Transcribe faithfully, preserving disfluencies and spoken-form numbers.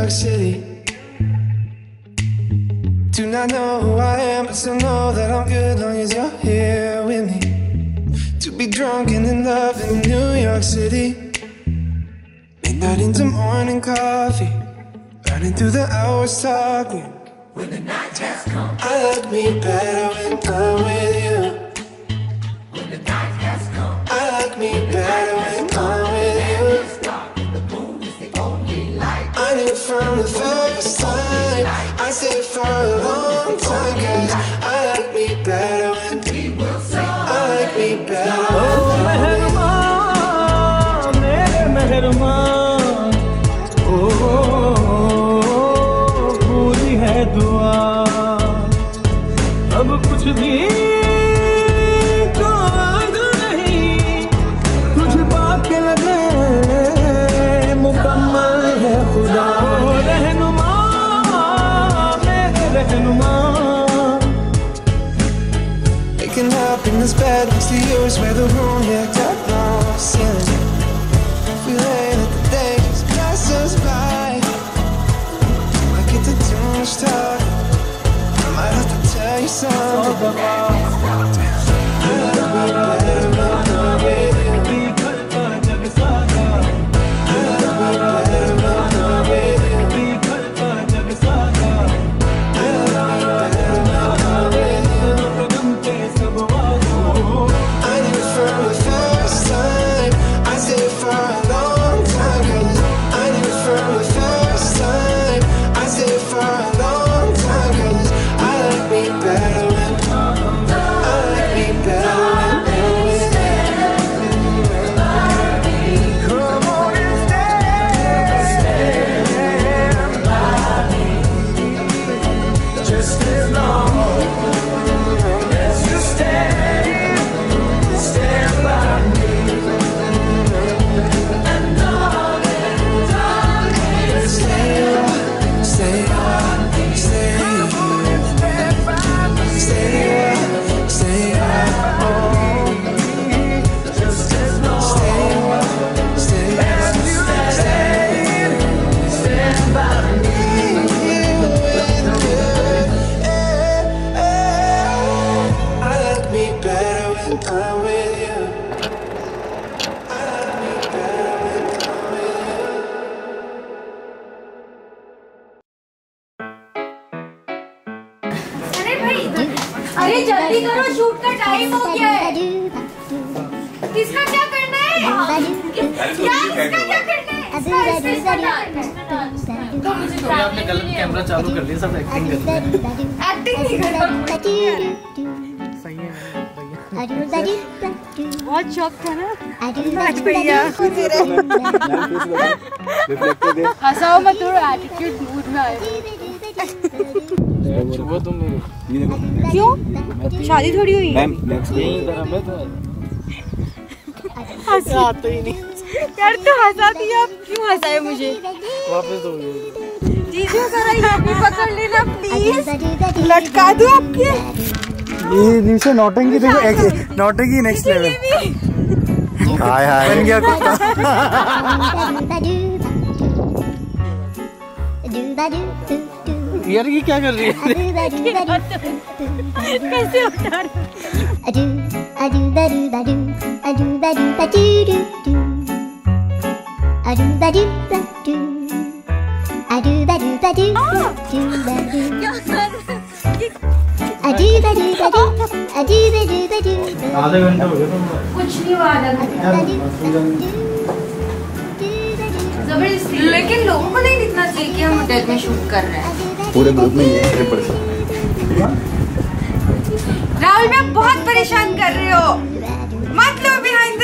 York City. Do not know who I am, but still know that I'm good long as you're here with me. To be drunk and in love in New York City. Midnight into morning coffee, running through the hours talking. When the night has come, I like me better when I'm with you. When the night has come, I like me better when I'm with you. The moon is the only light. I knew from the first time, I stayed for a long time, cause I like me better when we will sing. I like me better. Oh, meherman, mere meherman. Oh, पूरी है दुआ. अब कुछ भी काग नहीं, तुझ पाके लगे मुकम्मल है खुदा. रहनुमा मेरे रहनुमा. Making up in this bed next to yours, where the room yeah got no ceiling. We lay let the days pass us by. I get to too much talk. I might have to tell you something. I love me better when I'm with you. I love me better when I'm with you. I love me better when I'm with you. I knew from the first time, I stayed for a long time, cause I knew from the first time, I stayed for a long time, cause I like me better when I like me better when I'm with you. Come on and stand by me, just as long as you stand, stand by me. And darling, darling, stay on, stay on, stay on, stay on, stay on, just as long, stay on, stay on, stand, stand by me. I like me better when I'm with you. I like me better when I'm with you. अरे भाई, अरे जल्दी करो, shoot का time हो गया है. किसका क्या करना है? क्या किसका क्या करना है? आपने गलत कैमरा चालू कर दिया, सब एक्टिंग कर रहे हैं. एक्टिंग नहीं करना. सही है बहुत शौक था ना भैया. हंसाओ मत, थोड़ा एटीट्यूड मूड में आए. वो तुम मेरे क्यों? शादी थोड़ी हुई. मैम नेक्स्ट यहीं इधर हमें तो हंसा तो ही नहीं यार. तू हंसाती है, अब क्यों हंसाए मुझे? वापस दो. जीजू जरा ये भी पकड़ लेना प्लीज. लटका दूं आपके. ये नीचे नौटंकी देखो, नौटंकी नेक्स्ट लेवल. हाय हाय बन गया कुत्ता. यार ये क्या कर रही है? कैसे उठा रही? आधे घंटे हो गए. कुछ नहीं हुआ आधा घंटा. जबरदस्ती. लेकिन लोगों को नहीं दिखना चाहिए कि हम होटल में शूट कर रहे हैं. पूरे ग्रुप में ये परसेंट. राहुल, मैं बहुत परेशान कर रहे हो. मत लो बिहाइंड